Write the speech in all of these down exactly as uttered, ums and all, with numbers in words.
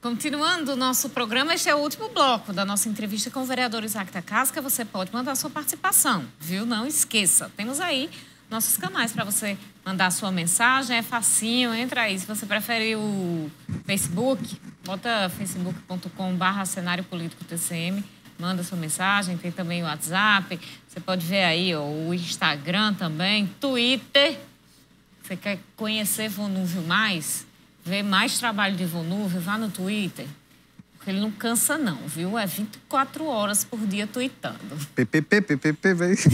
Continuando o nosso programa, este é o último bloco da nossa entrevista com o vereador Isaac da Casca. Você pode mandar sua participação, viu? Não esqueça. Temos aí nossos canais para você mandar sua mensagem. É facinho, entra aí. Se você preferir o Facebook, bota facebook ponto com barra cenário político T C M. Manda sua mensagem. Tem também o WhatsApp. Você pode ver aí ó, o Instagram também, Twitter. Você quer conhecer Vonúvio mais? Ver mais trabalho de Vonúvio, vá no Twitter. Porque ele não cansa não, viu? É vinte e quatro horas por dia tweetando. P P P, P P P, vem.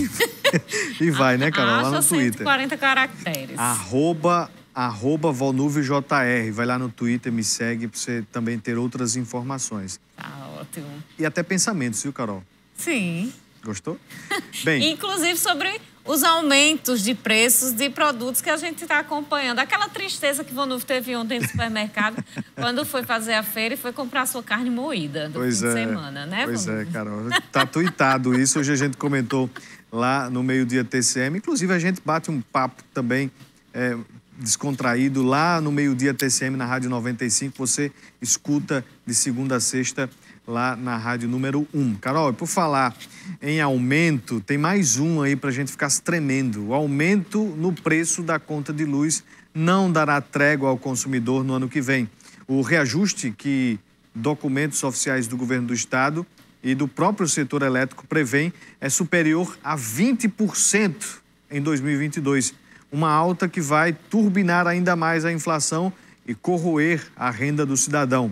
E vai, né, Carol? Lá no Twitter. cento e quarenta caracteres. Arroba, arroba Vonúvio J R. Vai lá no Twitter, me segue para você também ter outras informações. Tá ótimo. E até pensamentos, viu, Carol? Sim. Gostou? Bem... Inclusive sobre os aumentos de preços de produtos que a gente está acompanhando. Aquela tristeza que Vonúvio teve ontem no supermercado, quando foi fazer a feira e foi comprar sua carne moída do pois fim é, de semana, né, Pois Vonúvio? é, Carol. Tá tuitado isso. Hoje a gente comentou lá no Meio-Dia T C M. Inclusive, a gente bate um papo também é, descontraído lá no Meio-Dia T C M, na Rádio noventa e cinco. Você escuta de segunda a sexta lá na rádio número um. Carol, por falar em aumento, tem mais um aí para a gente ficar se tremendo. O aumento no preço da conta de luz não dará trégua ao consumidor no ano que vem. O reajuste que documentos oficiais do governo do estado e do próprio setor elétrico prevêem é superior a vinte por cento em dois mil e vinte e dois. Uma alta que vai turbinar ainda mais a inflação e corroer a renda do cidadão.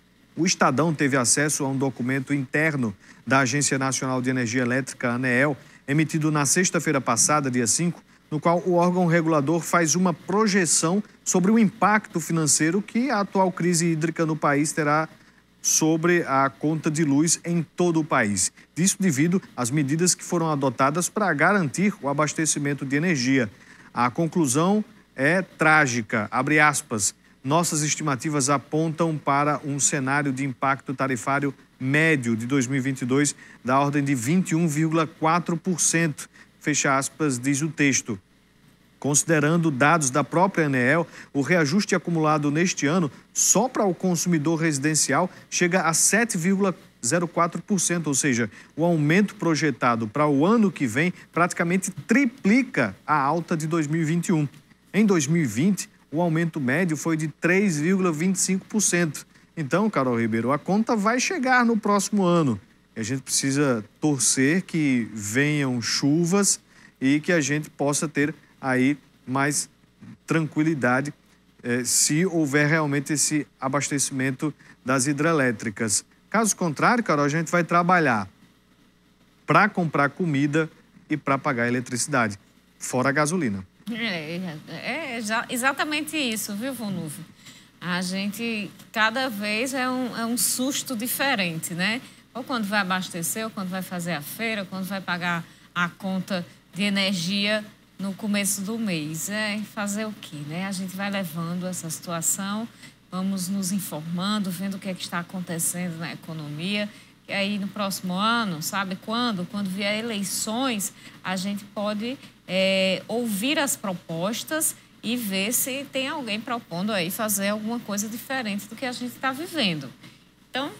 O Estadão teve acesso a um documento interno da Agência Nacional de Energia Elétrica, ANEEL, emitido na sexta-feira passada, dia cinco, no qual o órgão regulador faz uma projeção sobre o impacto financeiro que a atual crise hídrica no país terá sobre a conta de luz em todo o país. Isso devido às medidas que foram adotadas para garantir o abastecimento de energia. A conclusão é trágica, abre aspas. Nossas estimativas apontam para um cenário de impacto tarifário médio de dois mil e vinte e dois da ordem de vinte e um vírgula quatro por cento, fecha aspas, diz o texto. Considerando dados da própria ANEEL, o reajuste acumulado neste ano só para o consumidor residencial chega a sete vírgula zero quatro por cento, ou seja, o aumento projetado para o ano que vem praticamente triplica a alta de dois mil e vinte e um. Em dois mil e vinte, o aumento médio foi de três vírgula vinte e cinco por cento. Então, Carol Ribeiro, a conta vai chegar no próximo ano. A gente precisa torcer que venham chuvas e que a gente possa ter aí mais tranquilidade eh, se houver realmente esse abastecimento das hidrelétricas. Caso contrário, Carol, a gente vai trabalhar para comprar comida e para pagar eletricidade, fora a gasolina. É, é exatamente isso, viu, Vonúvio? A gente, cada vez é um, é um susto diferente, né? Ou quando vai abastecer, ou quando vai fazer a feira, ou quando vai pagar a conta de energia no começo do mês. É fazer o quê, né? A gente vai levando essa situação, vamos nos informando, vendo o que é que está acontecendo na economia. E aí, no próximo ano, sabe quando? Quando vier eleições, a gente pode é, ouvir as propostas e ver se tem alguém propondo aí fazer alguma coisa diferente do que a gente está vivendo. Então,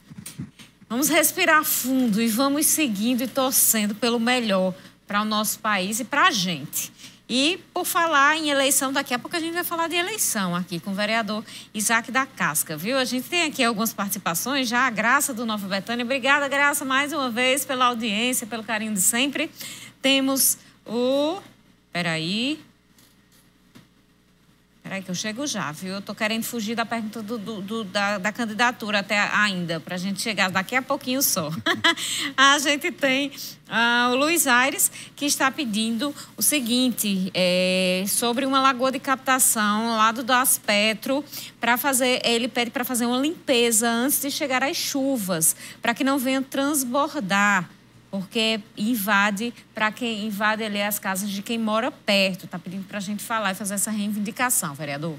vamos respirar fundo e vamos seguindo e torcendo pelo melhor para o nosso país e para a gente. E, por falar em eleição, daqui a pouco a gente vai falar de eleição aqui com o vereador Isaac da Casca, viu? A gente tem aqui algumas participações já, a Graça do Nova Betânia. Obrigada, Graça, mais uma vez pela audiência, pelo carinho de sempre. Temos o... Peraí... Peraí que eu chego já, viu? Eu tô querendo fugir da pergunta do, do, do, da, da candidatura até ainda, para a gente chegar daqui a pouquinho só. A gente tem uh, o Luiz Aires, que está pedindo o seguinte, é, sobre uma lagoa de captação lá do Daspetro, para fazer, ele pede para fazer uma limpeza antes de chegar as chuvas, para que não venha transbordar, porque invade, para quem invade ali as casas de quem mora perto. Está pedindo para a gente falar e fazer essa reivindicação, vereador.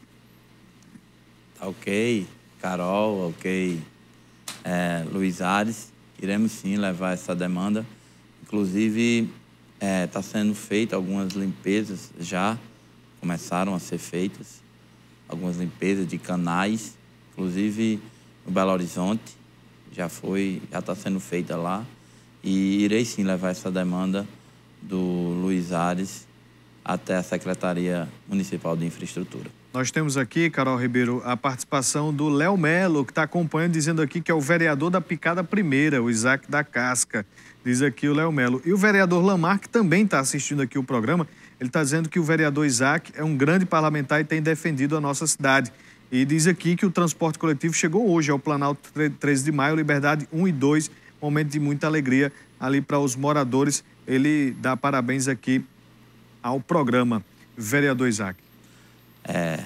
Tá ok, Carol, ok, é, Luiz Aires. Iremos sim levar essa demanda. Inclusive, está é, sendo feita algumas limpezas já, começaram a ser feitas. Algumas limpezas de canais inclusive no Belo Horizonte, já foi, já está sendo feita lá, e irei sim levar essa demanda do Luiz Ares até a Secretaria Municipal de Infraestrutura. Nós temos aqui, Carol Ribeiro, a participação do Léo Melo, que está acompanhando, dizendo aqui que é o vereador da Picada Primeira, o Isaac da Casca, diz aqui o Léo Melo. E o vereador Lamar, que também está assistindo aqui o programa, ele está dizendo que o vereador Isaac é um grande parlamentar e tem defendido a nossa cidade. E diz aqui que o transporte coletivo chegou hoje ao Planalto treze de maio, Liberdade um e dois, momento de muita alegria ali para os moradores. Ele dá parabéns aqui ao programa, vereador Isaac. É,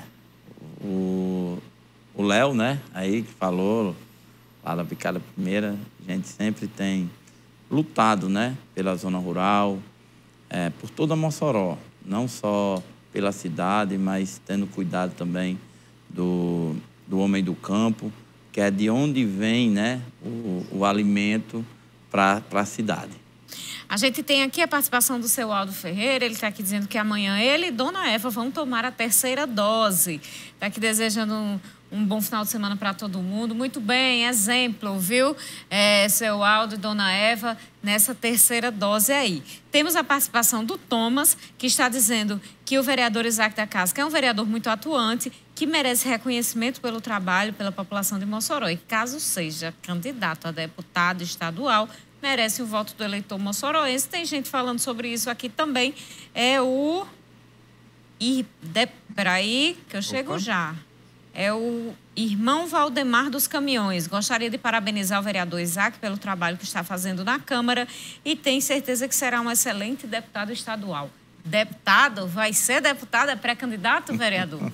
o Léo, né, aí que falou, lá da Picada Primeira, a gente sempre tem lutado, né, pela zona rural, é, por toda Mossoró, não só pela cidade, mas tendo cuidado também do, do homem do campo, que é de onde vem, né, o, o alimento para a cidade. A gente tem aqui a participação do seu Aldo Ferreira, ele está aqui dizendo que amanhã ele e Dona Eva vão tomar a terceira dose. Está aqui desejando um, um bom final de semana para todo mundo. Muito bem, exemplo, viu? É, seu Aldo e Dona Eva nessa terceira dose aí. Temos a participação do Thomas, que está dizendo que o vereador Isaac da Casca é um vereador muito atuante, que merece reconhecimento pelo trabalho, pela população de Mossoró. E caso seja candidato a deputado estadual, merece o voto do eleitor moçoroense. Tem gente falando sobre isso aqui também. É o... E de... Peraí, que eu chego Opa. já. É o irmão Valdemar dos Caminhões. Gostaria de parabenizar o vereador Isaac pelo trabalho que está fazendo na Câmara e tem certeza que será um excelente deputado estadual. Deputado? Vai ser deputado? É pré-candidato, vereador?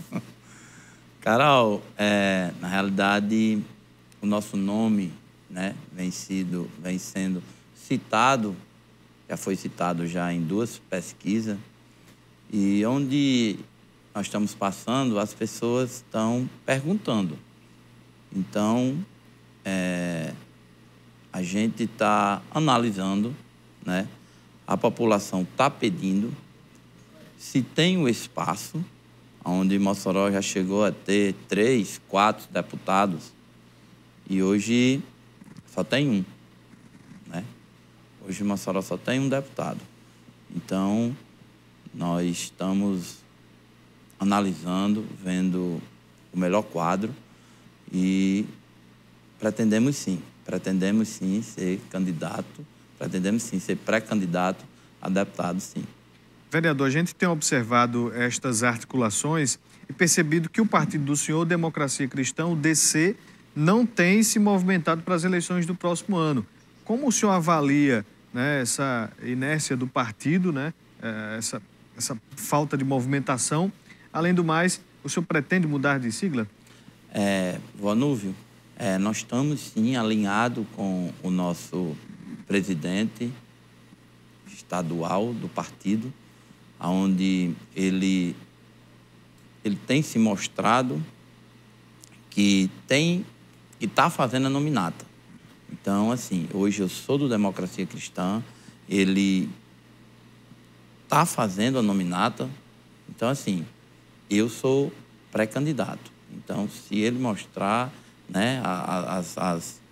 Carol, é, na realidade, o nosso nome... Né, vem, sido, vem sendo citado, já foi citado já em duas pesquisas, e onde nós estamos passando, as pessoas estão perguntando. Então, é, a gente está analisando, né, a população está pedindo, se tem o espaço, onde Mossoró já chegou a ter três, quatro deputados, e hoje... só tem um, né? Hoje Mossoró só tem um deputado. Então, nós estamos analisando, vendo o melhor quadro e pretendemos sim, pretendemos sim ser candidato, pretendemos sim ser pré-candidato a deputado, sim. Vereador, a gente tem observado estas articulações e percebido que o partido do senhor, Democracia Cristã, o D C, não tem se movimentado para as eleições do próximo ano. Como o senhor avalia, né, essa inércia do partido, né, essa, essa falta de movimentação? Além do mais, o senhor pretende mudar de sigla? É, Vonúvio, é, nós estamos sim alinhados com o nosso presidente estadual do partido, onde ele, ele tem se mostrado que tem... e está fazendo a nominata. Então, assim, hoje eu sou do Democracia Cristã, ele está fazendo a nominata, então, assim, eu sou pré-candidato. Então, se ele mostrar, né, as, as,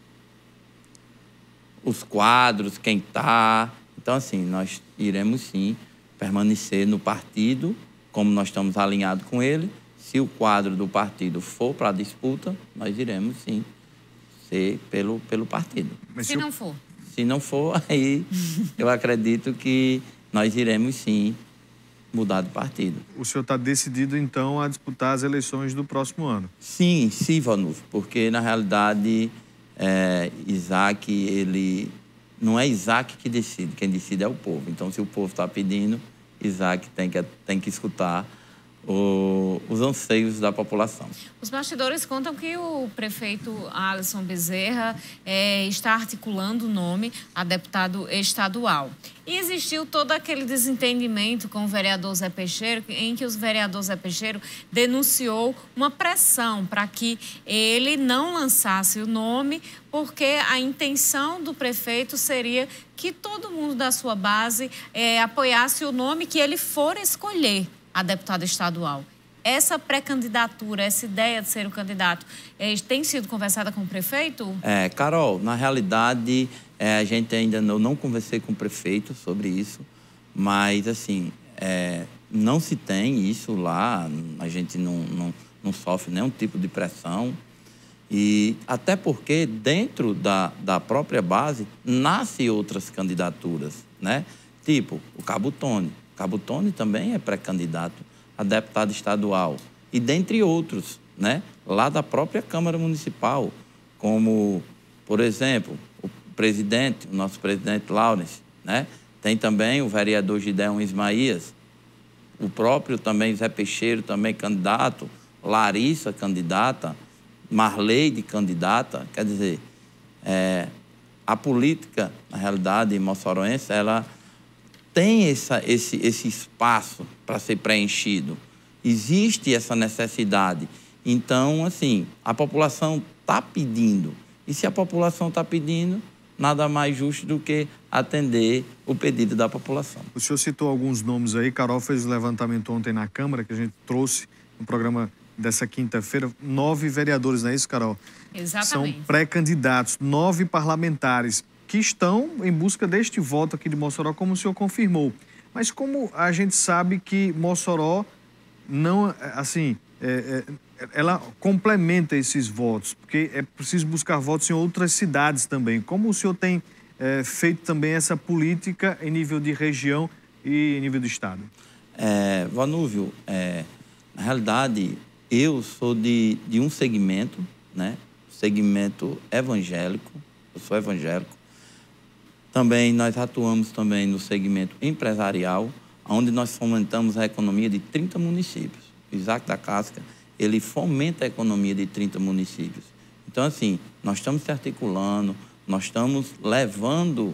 os quadros, quem está... Então, assim, nós iremos, sim, permanecer no partido, como nós estamos alinhados com ele. Se o quadro do partido for para a disputa, nós iremos, sim, ser pelo, pelo partido. Mas se, se não for? Se não for, aí eu acredito que nós iremos, sim, mudar de partido. O senhor está decidido, então, a disputar as eleições do próximo ano? Sim, sim, Vanúvio, porque, na realidade, é, Isaac, ele... não é Isaac que decide, quem decide é o povo. Então, se o povo está pedindo, Isaac tem que, tem que escutar O, os anseios da população. Os bastidores contam que o prefeito Alisson Bezerra é, está articulando o nome a deputado estadual. E existiu todo aquele desentendimento com o vereador Zé Peixeiro, em que o vereador Zé Peixeiro denunciou uma pressão para que ele não lançasse o nome, porque a intenção do prefeito seria que todo mundo da sua base é, apoiasse o nome que ele for escolher a deputada estadual. essa pré-candidatura, essa ideia de ser o candidato, é, tem sido conversada com o prefeito? É, Carol, na realidade, é, a gente ainda não, não conversei com o prefeito sobre isso, mas, assim, é, não se tem isso lá, a gente não, não, não sofre nenhum tipo de pressão. E até porque dentro da, da própria base nascem outras candidaturas, né? Tipo o Cabo Tony. Cabo Tony também é pré-candidato a deputado estadual. E dentre outros, né? Lá da própria Câmara Municipal, como, por exemplo, o presidente, o nosso presidente Laurence, né? Tem também o vereador Gideon Ismaías, o próprio também Zé Peixeiro, também candidato, Larissa, candidata, Marleide, candidata. Quer dizer, é, a política, na realidade, moçoroense, ela tem essa, esse, esse espaço para ser preenchido. Existe essa necessidade. Então, assim, a população está pedindo. E se a população está pedindo, nada mais justo do que atender o pedido da população. O senhor citou alguns nomes aí. Carol fez o levantamento ontem na Câmara, que a gente trouxe no programa dessa quinta-feira, nove vereadores, não é isso, Carol? Exatamente. São pré-candidatos, nove parlamentares que estão em busca deste voto aqui de Mossoró, como o senhor confirmou. Mas como a gente sabe que Mossoró não, assim, é, é, ela complementa esses votos, porque é preciso buscar votos em outras cidades também. Como o senhor tem é, feito também essa política em nível de região e em nível do estado? É, Vanúvio, é, na realidade, eu sou de, de um segmento, né? Segmento evangélico, eu sou evangélico. Também nós atuamos também no segmento empresarial, onde nós fomentamos a economia de trinta municípios. O Isaac da Casca, ele fomenta a economia de trinta municípios. Então, assim, nós estamos se articulando, nós estamos levando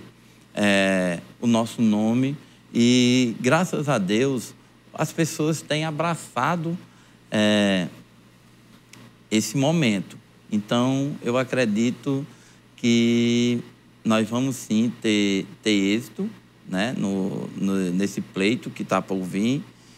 é, o nosso nome e, graças a Deus, as pessoas têm abraçado É, esse momento. Então, eu acredito que nós vamos sim ter, ter êxito, né, no, no, nesse pleito que está por vir,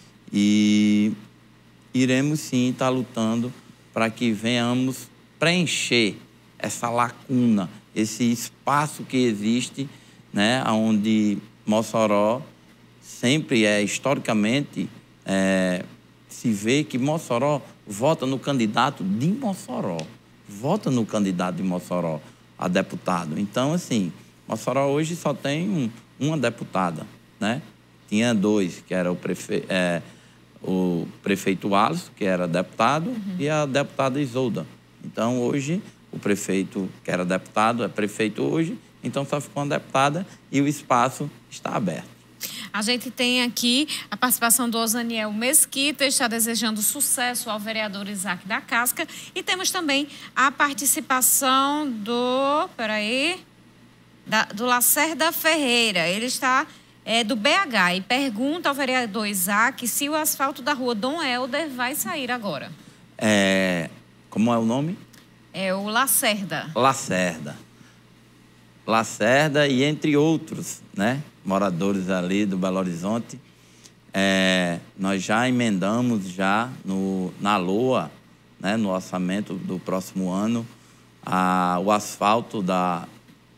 e iremos sim estar lutando para que venhamos preencher essa lacuna, esse espaço que existe, né, onde Mossoró sempre é, historicamente, é, se vê que Mossoró vota no candidato de Mossoró, vota no candidato de Mossoró a deputado. Então, assim, Mossoró hoje só tem um, uma deputada, né? Tinha dois, que era o, prefe... é, o prefeito Alisson, que era deputado, uhum. e a deputada Isolda. Então, hoje, o prefeito, que era deputado, é prefeito hoje, então só ficou uma deputada e o espaço está aberto. A gente tem aqui a participação do Osaniel Mesquita, está desejando sucesso ao vereador Isaac da Casca. E temos também a participação do, peraí, da, do Lacerda Ferreira. Ele está é, do B H e pergunta ao vereador Isaac se o asfalto da rua Dom Helder vai sair agora. É, como é o nome? É o Lacerda. Lacerda. Lacerda e entre outros, né? Moradores ali do Belo Horizonte. É, nós já emendamos já no, na L O A, né, no orçamento do próximo ano, a, o asfalto da,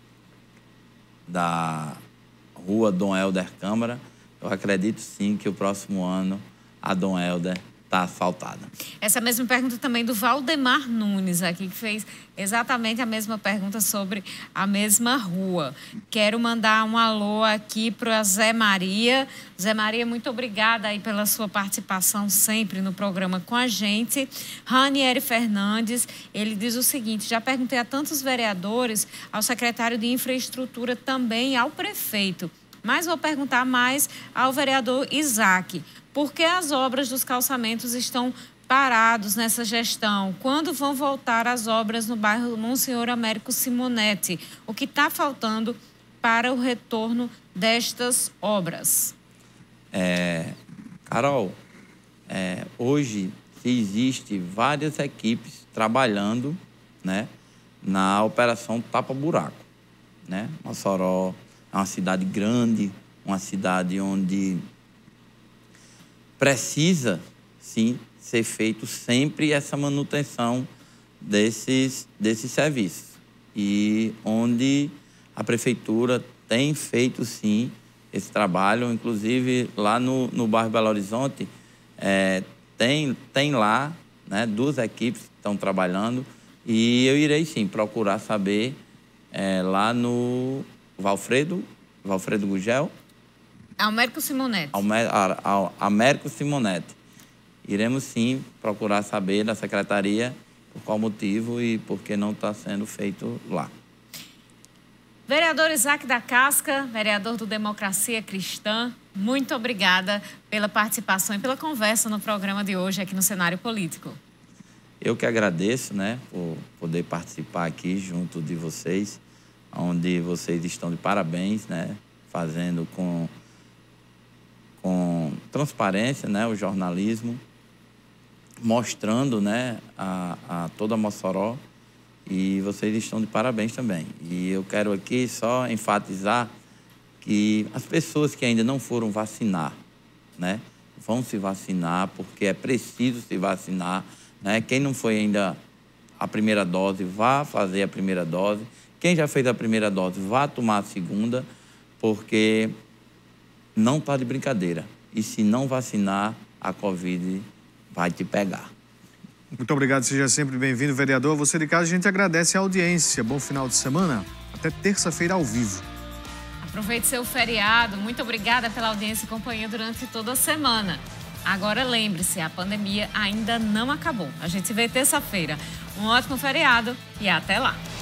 da rua Dom Helder Câmara. Eu acredito sim que o próximo ano a Dom Helder está asfaltada. Essa mesma pergunta também do Valdemar Nunes aqui, que fez exatamente a mesma pergunta sobre a mesma rua. Quero mandar um alô aqui para Zé Maria. Zé Maria, muito obrigada aí pela sua participação sempre no programa com a gente. Ranieri Fernandes, ele diz o seguinte: já perguntei a tantos vereadores, ao secretário de Infraestrutura também, ao prefeito, mas vou perguntar mais ao vereador Isaac. Por que as obras dos calçamentos estão parados nessa gestão? Quando vão voltar as obras no bairro Monsenhor Américo Simonetti? O que está faltando para o retorno destas obras? É, Carol, é, hoje existe várias equipes trabalhando, né, na operação tapa-buraco, né? Mossoró é uma cidade grande, uma cidade onde precisa, sim, ser feito sempre essa manutenção desses, desses serviços. E onde a prefeitura tem feito, sim, esse trabalho. Inclusive, lá no, no bairro Belo Horizonte, é, tem, tem lá, né, duas equipes que estão trabalhando. E eu irei, sim, procurar saber é, lá no Valfredo, Valfredo Gugel. Américo Simonetti. Américo Simonetti. Iremos, sim, procurar saber da secretaria por qual motivo e por que não está sendo feito lá. Vereador Isaac da Casca, vereador do Democracia Cristã, muito obrigada pela participação e pela conversa no programa de hoje aqui no Cenário Político. Eu que agradeço, né, por poder participar aqui junto de vocês, onde vocês estão de parabéns, né, fazendo com, com transparência, né, o jornalismo, mostrando, né, a, a toda Mossoró, e vocês estão de parabéns também. E eu quero aqui só enfatizar que as pessoas que ainda não foram vacinar, né, vão se vacinar, porque é preciso se vacinar, né? Quem não foi ainda a primeira dose, vá fazer a primeira dose. Quem já fez a primeira dose, vá tomar a segunda, porque não está de brincadeira. E se não vacinar, a Covid vai te pegar. Muito obrigado, seja sempre bem-vindo, vereador. Você de casa, a gente agradece a audiência. Bom final de semana. Até terça-feira ao vivo. Aproveite seu feriado. Muito obrigada pela audiência e companhia durante toda a semana. Agora lembre-se, a pandemia ainda não acabou. A gente se vê terça-feira. Um ótimo feriado e até lá.